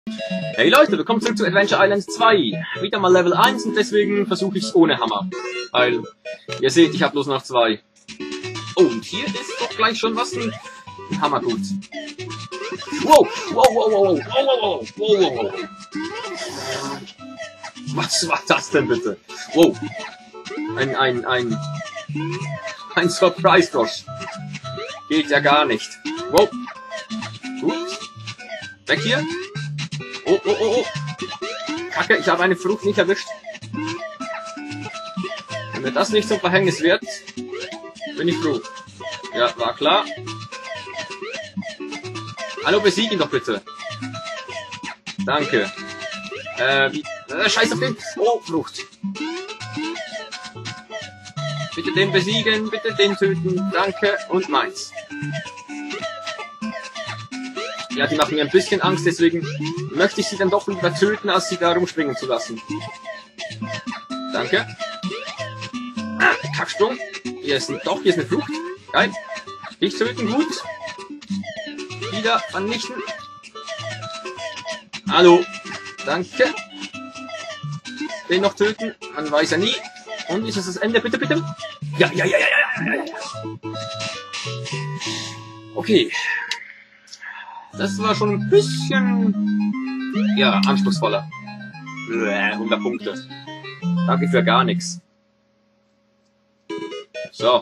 Hey Leute, willkommen zurück zu Adventure Island 2. Wieder mal Level 1 und deswegen versuche ich es ohne Hammer. Weil, ihr seht, ich habe bloß noch 2. Oh, und hier ist doch gleich schon was ein Hammer gut. Wow, wow, wow, wow, wow, wow, wow, wow. Was war das denn bitte? Wow. Ein Surprise-Frosch. Geht ja gar nicht. Wow. Gut. Weg hier. Oh, oh, oh, oh. Kacke, ich habe eine Frucht nicht erwischt. Wenn mir das nicht zum Verhängnis wird, bin ich froh. Ja, war klar. Hallo, besieg ihn doch bitte. Danke. Scheiß auf den. Oh, Frucht. Bitte den besiegen, bitte den töten. Danke. Und meins. Ja, die machen mir ein bisschen Angst, deswegen möchte ich sie dann doch lieber töten, als sie da rumspringen zu lassen. Danke. Ah, Kacksprung. Hier ist eine Frucht. Geil. Dich töten, gut. Wieder vernichten. Hallo. Danke. Den noch töten. Man weiß ja nie. Und ist es das Ende? Bitte, bitte. Ja. Okay. Das war schon ein bisschen, ja, anspruchsvoller. 100 Punkte. Danke für gar nichts. So.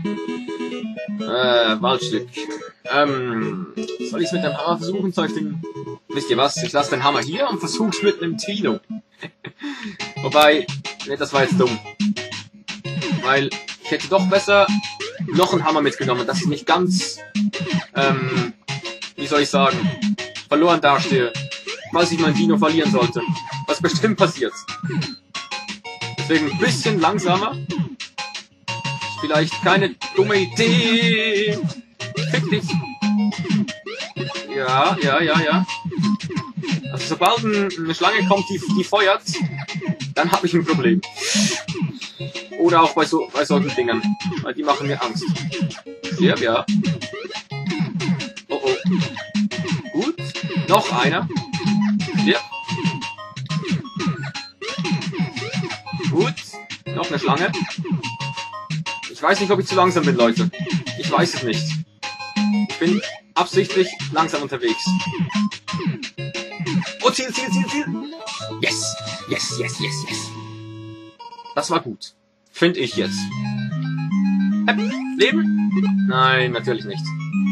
Waldstück. Soll ich es mit dem Hammer versuchen? Soll ich den... Wisst ihr was? Ich lasse den Hammer hier und versuch's mit einem Tino. Wobei, ne, das war jetzt dumm. Weil ich hätte doch besser noch einen Hammer mitgenommen, dass ich nicht ganz, wie soll ich sagen, verloren dastehe, falls ich mein Dino verlieren sollte. Was bestimmt passiert. Deswegen ein bisschen langsamer. Vielleicht keine dumme Idee. Fick dich. Ja. Also sobald eine Schlange kommt, die feuert, dann habe ich ein Problem. Oder auch bei solchen Dingern. Weil die machen mir Angst. Ja. Oh. Gut. Noch einer. Ja. Gut. Noch eine Schlange. Ich weiß nicht, ob ich zu langsam bin, Leute. Ich weiß es nicht. Ich bin absichtlich langsam unterwegs. Oh, Ziel. Yes. Das war gut. Finde ich jetzt. Leben? Nein, natürlich nicht.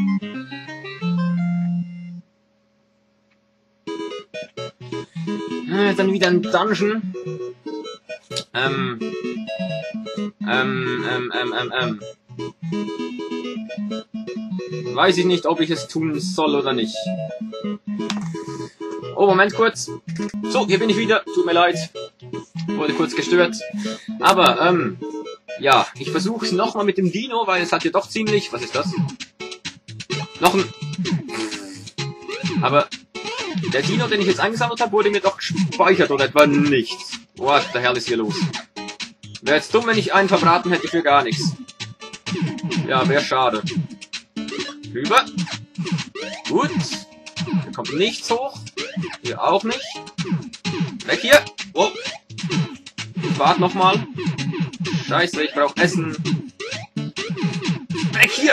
Dann wieder ein Dungeon. Weiß ich nicht, ob ich es tun soll oder nicht. Oh, Moment kurz. So, hier bin ich wieder. Tut mir leid. Wurde kurz gestört. Aber, ja, ich versuche es nochmal mit dem Dino, weil es hat hier doch ziemlich... Was ist das? Noch ein... Aber der Dino, den ich jetzt eingesammelt habe, wurde mir doch gespeichert oder etwa nichts. What the hell ist hier los? Wäre jetzt dumm, wenn ich einen verbraten hätte für gar nichts. Ja, wäre schade. Rüber. Gut. Hier kommt nichts hoch. Hier auch nicht. Weg hier. Oh. Ich warte nochmal. Scheiße, ich brauche Essen. Weg hier.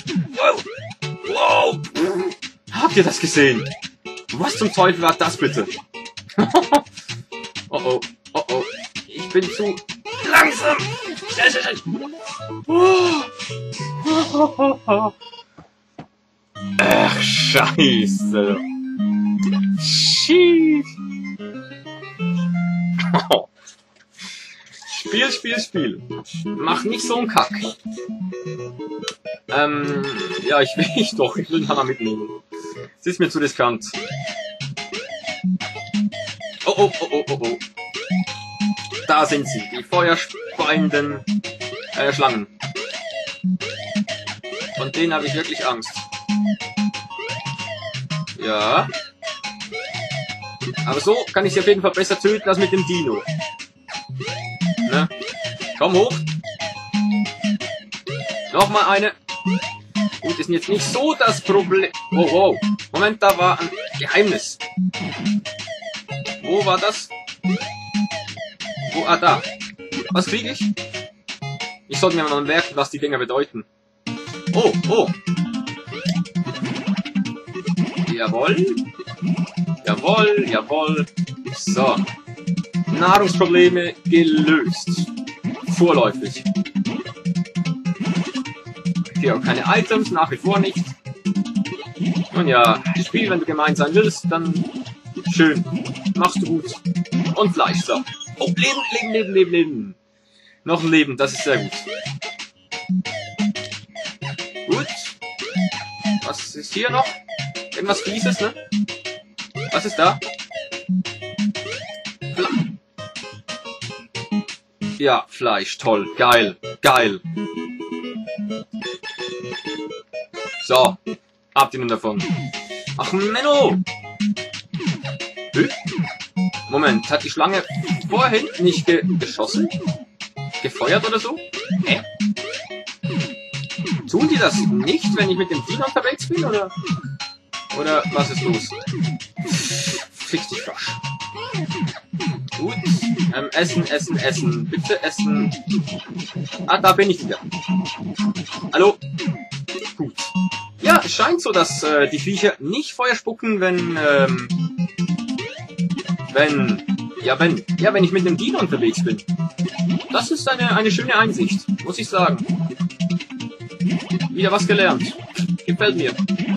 Wow. Habt ihr das gesehen? Was zum Teufel war das bitte? Oh. Ich bin zu langsam. Schnell. Ach, scheiße. Shit. Oh. Spiel. Mach nicht so einen Kack. Ja, ich will den Hammer mitnehmen. Es ist mir zu riskant. Oh. Da sind sie, die feuerspeienden Schlangen. Von denen habe ich wirklich Angst. Ja. Aber so kann ich sie auf jeden Fall besser töten als mit dem Dino. Ne? Komm hoch. Nochmal eine. Gut, ist jetzt nicht so das Problem. Oh. Moment, da war ein Geheimnis. Wo war das? Wo? Ah, da. Was kriege ich? Ich sollte mir mal merken, was die Dinger bedeuten. Oh, oh. Jawohl. Jawohl, jawohl. So. Nahrungsprobleme gelöst. Vorläufig. Hier auch keine Items, nach wie vor nicht. Und ja, das Spiel, wenn du gemein sein willst, dann schön. Machst du gut. Und Fleisch, so. Oh, Leben, Leben, Leben, Leben, Leben. Noch ein Leben, das ist sehr gut. Gut. Was ist hier noch? Irgendwas Fieses, ne? Was ist da? Ja, Fleisch, toll, geil, geil. So, habt ihr nun davon. Ach, Menno! Moment, hat die Schlange vorhin nicht geschossen? Gefeuert oder so? Hä? Tun die das nicht, wenn ich mit dem Dino unterwegs bin, oder? Oder was ist los? Fick dich, Frosch. Gut. Essen, essen, essen. Bitte essen. Ah, da bin ich wieder. Hallo? Gut. Ja, es scheint so, dass die Viecher nicht Feuer spucken, wenn ich mit dem Dino unterwegs bin. Das ist eine schöne Einsicht, muss ich sagen. Wieder was gelernt. Gefällt mir.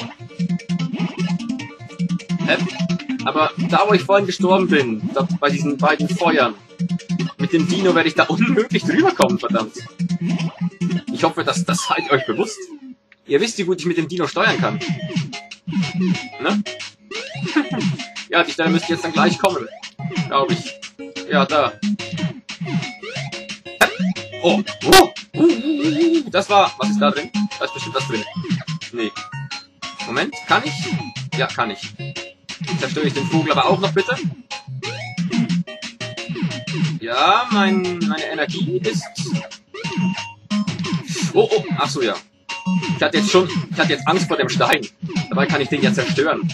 Aber da, wo ich vorhin gestorben bin, da, bei diesen beiden Feuern, mit dem Dino werde ich da unmöglich drüber kommen, verdammt. Ich hoffe, dass das seid euch bewusst. Ihr wisst, wie gut ich mit dem Dino steuern kann. Ne? Ja, die Stelle müsste jetzt dann gleich kommen. Glaube ich. Ja, da. Oh, das war... Was ist da drin? Da ist bestimmt was drin. Nee. Moment, kann ich? Ja, kann ich. Zerstöre ich den Vogel aber auch noch, bitte? Ja, meine Energie ist... Oh, oh, ach so, ja. Ich hatte jetzt Angst vor dem Stein. Dabei kann ich den ja zerstören.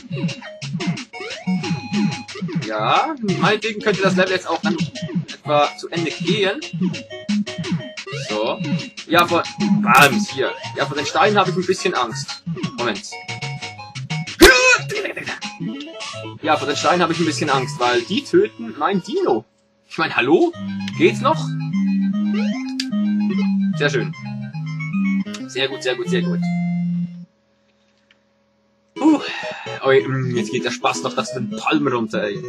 Ja, meinetwegen könnte das Level jetzt auch dann etwa zu Ende gehen. So. Ja, vor... Bams, hier. Ja, vor den Steinen habe ich ein bisschen Angst. Moment. Ja, vor den Steinen habe ich ein bisschen Angst, weil die töten mein Dino. Ich meine, hallo? Geht's noch? Sehr schön. Sehr gut, sehr gut, sehr gut. Oh, jetzt geht der Spaß noch das den Palm runter, ey.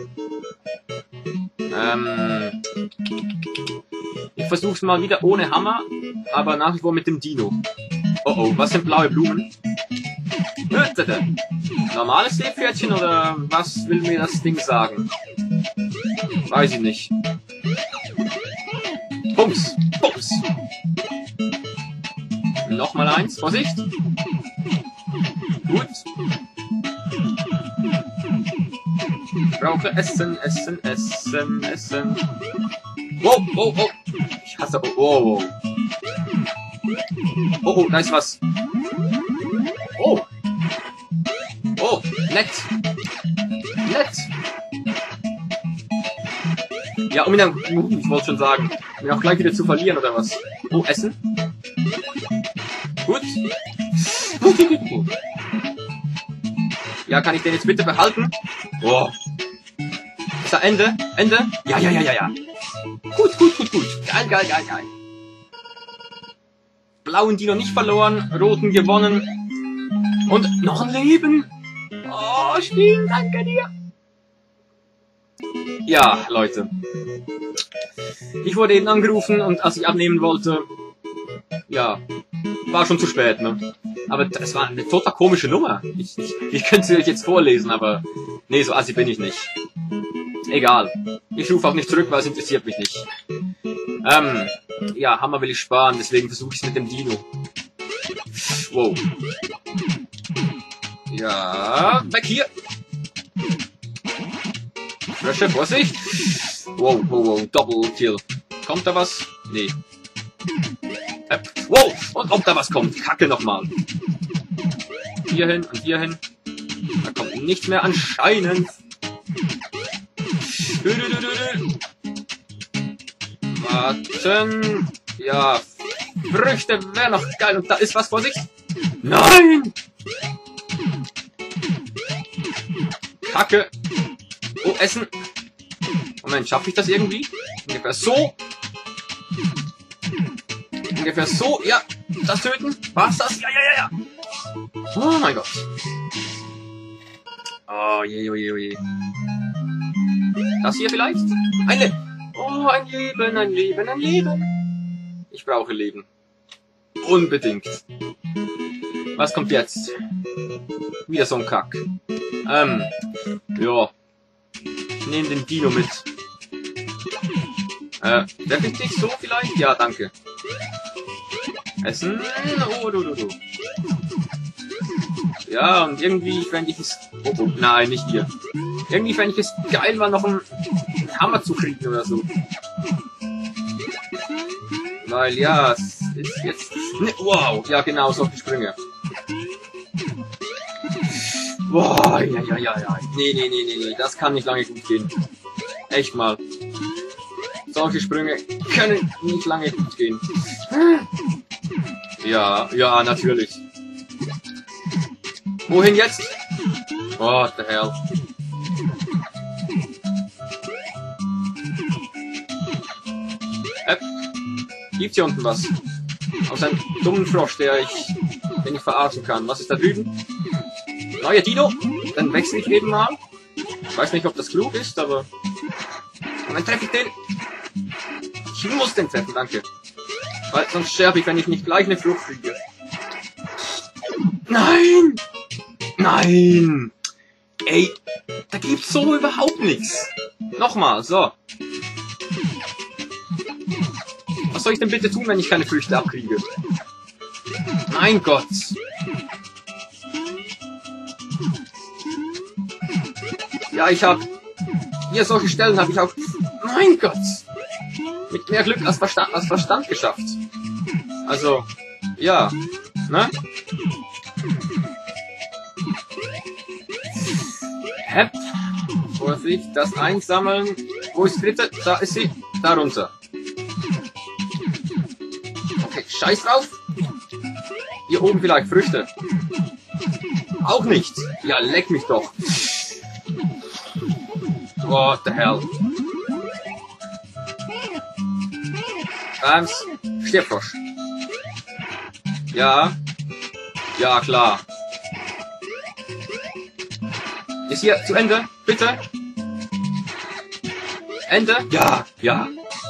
Ich versuch's mal wieder ohne Hammer, aber nach wie vor mit dem Dino. Oh oh, was sind blaue Blumen? Normales Seepferdchen oder was will mir das Ding sagen? Weiß ich nicht. Bums, bums. Nochmal eins, Vorsicht. Gut. Ich brauche Essen, Essen, Essen, Essen. Wow, wow, wow. Ich hasse... Oh, oh, oh. Oh, oh, da ist was. Oh. Oh, nett. Nett. Ja, um ihn dann... ich wollte schon sagen. Um ihn auch gleich wieder zu verlieren, oder was? Oh, Essen. Gut. Ja, kann ich den jetzt bitte behalten? Oh. Ist da Ende? Ende? Ja, ja, ja, ja, ja. Gut, gut, gut, gut. Geil, geil, geil, geil. Blauen Dino nicht verloren, roten gewonnen. Und noch ein Leben. Oh, Spiel, danke dir. Ja, Leute. Ich wurde eben angerufen und als ich abnehmen wollte, ja, war schon zu spät, ne? Aber das war eine total komische Nummer. Ich könnte sie euch jetzt vorlesen, aber nee, so assi bin ich nicht. Egal. Ich rufe auch nicht zurück, weil es interessiert mich nicht. Ja, Hammer will ich sparen, deswegen versuche ich es mit dem Dino. Wow. Ja, weg hier. Frösche, Vorsicht. Wow, wow, wow, Double Kill. Kommt da was? Nee. Wow, und ob da was kommt. Kacke nochmal. Hier hin und hier hin. Da kommt nichts mehr anscheinend. Warten. Ja, Früchte wäre noch geil. Und da ist was, Vorsicht. Nein! Kacke. Oh, Essen. Moment, schaffe ich das irgendwie? Ungefähr so. Ungefähr so. Ja, das töten. War's das? Ja, ja, ja, ja. Oh mein Gott. Oh je, oh je, oh je. Das hier vielleicht? Oh, ein Leben, ein Leben, ein Leben. Ich brauche Leben. Unbedingt. Was kommt jetzt? Wieder so ein Kack. Ja. Ich nehme den Dino mit. Darf ich dich so vielleicht? Ja, danke. Essen. Oh, du. Ja, und irgendwie fände ich es... Oh, nein, nicht hier. Irgendwie fände ich es geil, mal noch einen Hammer zu kriegen oder so. Weil, ja, es ist jetzt... Ne, wow, ja genau, solche Sprünge. Boah, ja. Nee, das kann nicht lange gut gehen. Echt mal. Solche Sprünge können nicht lange gut gehen. Ja, natürlich. Wohin jetzt? What the hell? Gibt's hier unten was? Aus einem dummen Frosch, den ich verarschen kann. Was ist da drüben? Neuer Dino? Dann wechsle ich eben mal. Ich weiß nicht, ob das klug ist, aber... Und dann treffe ich den. Ich muss den treffen, danke. Weil sonst sterbe ich, wenn ich nicht gleich eine Flucht kriege. Nein! Nein! Ey, da gibt's so überhaupt nichts. Nochmal, so. Was soll ich denn bitte tun, wenn ich keine Früchte abkriege? Mein Gott. Ja, ich habe... Hier, solche Stellen habe ich auch... Mein Gott. Mit mehr Glück als Verstand geschafft. Also, ja. Ne? Hep. Vorsicht, das einsammeln. Wo ist die dritte? Da ist sie. Darunter. Okay, scheiß drauf. Hier oben vielleicht Früchte. Auch nicht. Ja, leck mich doch. What the hell? Stirbfrosch. Ja. Ja, klar. Ist hier zu Ende? Bitte? Ende? Ja, ja.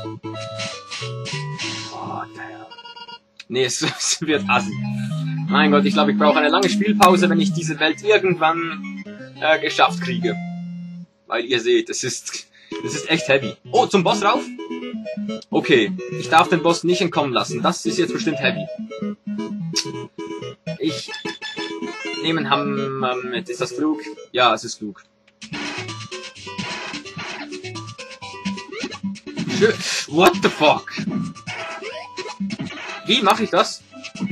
What the hell? Nee, es wird assi. Mein Gott, ich glaube, ich brauche eine lange Spielpause, wenn ich diese Welt irgendwann geschafft kriege. Weil ihr seht, es ist echt heavy. Oh, zum Boss rauf? Okay, ich darf den Boss nicht entkommen lassen. Das ist jetzt bestimmt heavy. Ich nehme einen Hammer mit. Ist das klug? Ja, es ist klug. What the fuck? Wie mache ich das?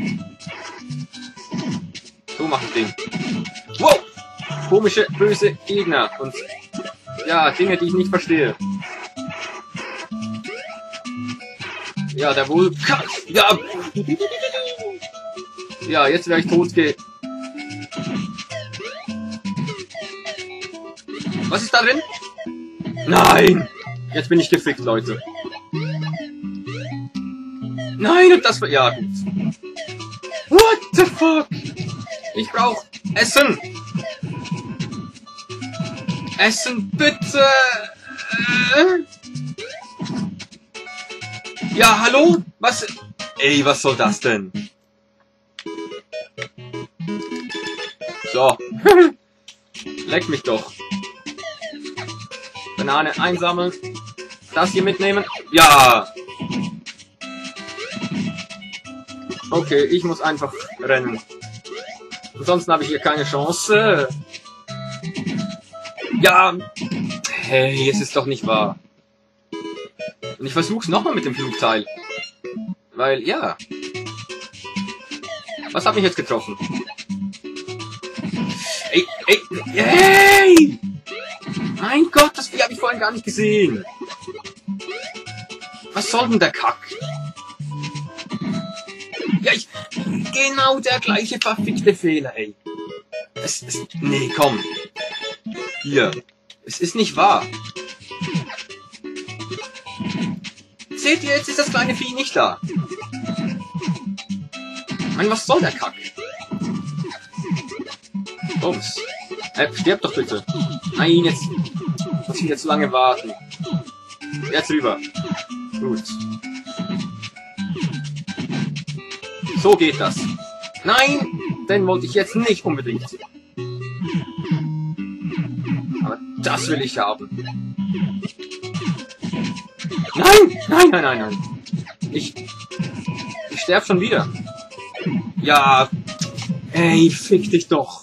So mache ich den. Wow! Komische, böse Gegner. Und ja, Dinge, die ich nicht verstehe. Ja, der Vulkan. Ja. Ja, jetzt wäre ich tot Was ist da drin? Nein! Jetzt bin ich gefickt, Leute. Nein, und das war... Ja, gut. What the fuck? Ich brauche Essen. Essen, bitte. Ja, hallo? Was? Ey, was soll das denn? So. Leck mich doch. Banane einsammeln. Das hier mitnehmen. Ja. Okay, ich muss einfach rennen. Ansonsten habe ich hier keine Chance. Ja. Hey, es ist doch nicht wahr. Und ich versuch's nochmal mit dem Flugteil. Weil, ja. Was hat mich jetzt getroffen? Ey! Mein Gott, das Vieh habe ich vorhin gar nicht gesehen. Was soll denn der Kack? Ja, genau der gleiche verfickte Fehler, ey. Nee, komm. Hier. Es ist nicht wahr. Seht ihr, jetzt ist das kleine Vieh nicht da. Mann, was soll der Kack? Bums. Stirb doch bitte. Nein, jetzt muss ich wieder zu lange warten. Jetzt rüber. Gut. So geht das. Nein, den wollte ich jetzt nicht unbedingt. Aber das will ich haben. Nein, nein, nein, nein, nein. Ich sterb schon wieder. Ja, ey, fick dich doch.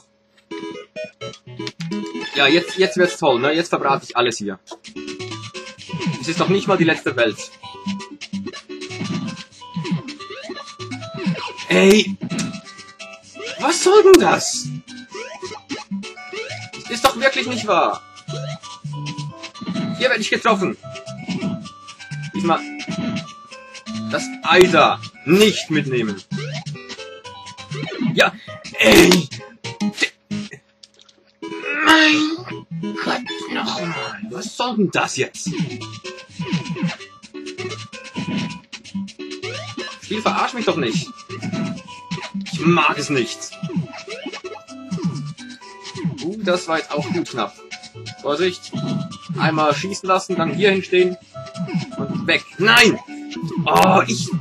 Ja, jetzt wird's toll, ne? Jetzt verbrate ich alles hier. Es ist doch nicht mal die letzte Welt. Ey! Was soll denn das? Ist doch wirklich nicht wahr. Hier werde ich getroffen. Diesmal das Ei da nicht mitnehmen. Ja, ey! Mein Gott, nochmal. Was soll denn das jetzt? Spiel, verarsch mich doch nicht. Ich mag es nicht. Das war jetzt auch gut knapp. Vorsicht. Einmal schießen lassen, dann hier hinstehen. Und weg. Nein! Oh,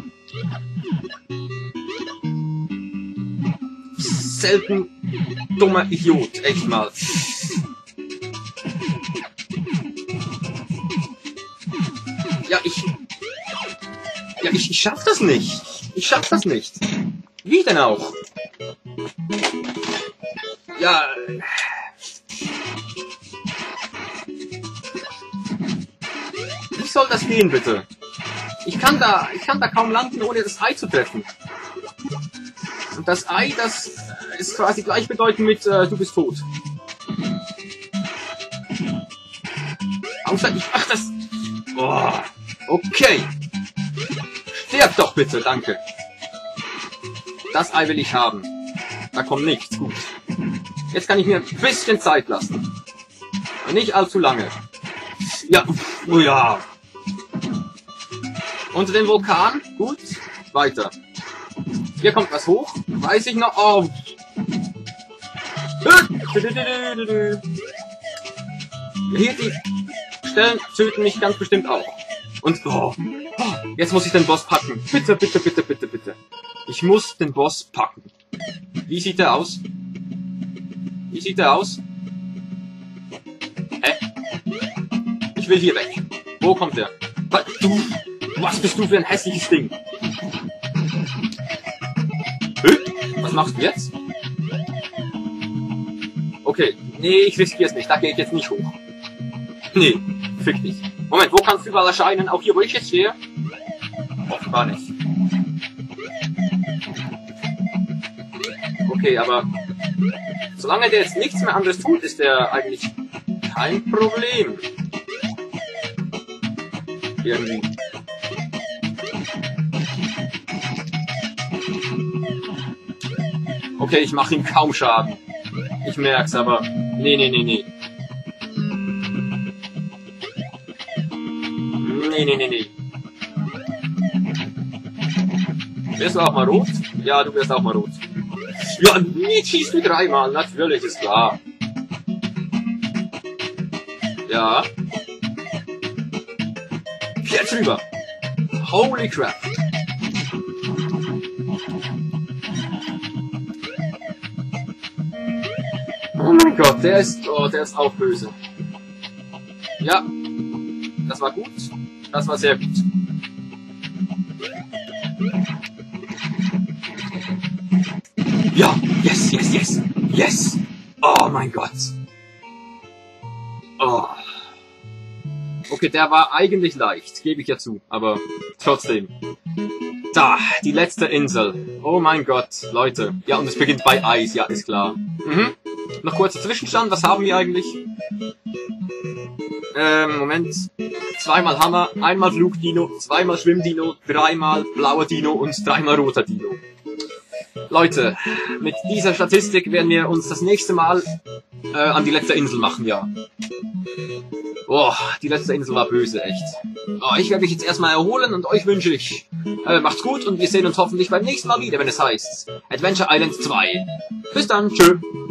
selten dummer Idiot. Echt mal. Ja, ich schaff das nicht. Ich schaff das nicht. Wie denn auch? Ja. Wie soll das gehen, bitte? Ich kann da kaum landen, ohne das Ei zu treffen. Und das Ei, das ist quasi gleichbedeutend mit du bist tot. Außer ich mach das. Oh, okay. Stirb doch bitte, danke. Das Ei will ich haben. Da kommt nichts, gut. Jetzt kann ich mir ein bisschen Zeit lassen. Und nicht allzu lange. Ja, oh ja. Unter dem Vulkan, gut. Weiter. Hier kommt was hoch. Weiß ich noch. Oh. Hier die Stellen töten mich ganz bestimmt auch. Und oh, jetzt muss ich den Boss packen. Bitte, bitte, bitte, bitte, bitte. Ich muss den Boss packen. Wie sieht der aus? Wie sieht der aus? Hä? Ich will hier weg. Wo kommt der? Was bist du für ein hässliches Ding? Was machst du jetzt? Okay, nee, ich riskiere es nicht. Da gehe ich jetzt nicht hoch. Nee, fick dich. Moment, wo kannst du überall erscheinen? Auch hier, wo ich jetzt stehe? Offenbar nicht. Okay, aber solange der jetzt nichts mehr anderes tut, ist der eigentlich kein Problem. Irgendwie. Okay, ich mache ihm kaum Schaden. Ich merk's, aber nee. Nee. Wirst du auch mal rot? Ja, du wirst auch mal rot. Ja, nie schießt du dreimal, natürlich, ist klar. Ja. Jetzt rüber. Holy crap. Oh mein Gott, der ist auch böse. Ja. Das war gut. Das war sehr gut. Ja, yes. Oh mein Gott. Oh. Okay, der war eigentlich leicht, gebe ich ja zu, aber trotzdem. Da, die letzte Insel. Oh mein Gott, Leute. Ja, und es beginnt bei Eis, ja, ist klar. Noch kurzer Zwischenstand, was haben wir eigentlich? Moment. Zweimal Hammer, einmal Flugdino, zweimal Schwimmdino, dreimal blauer Dino und dreimal roter Dino. Leute, mit dieser Statistik werden wir uns das nächste Mal an die letzte Insel machen, ja. Boah, die letzte Insel war böse, echt. Oh, ich werde mich jetzt erstmal erholen und euch wünsche ich, macht's gut und wir sehen uns hoffentlich beim nächsten Mal wieder, wenn es heißt Adventure Island 2. Bis dann, tschö.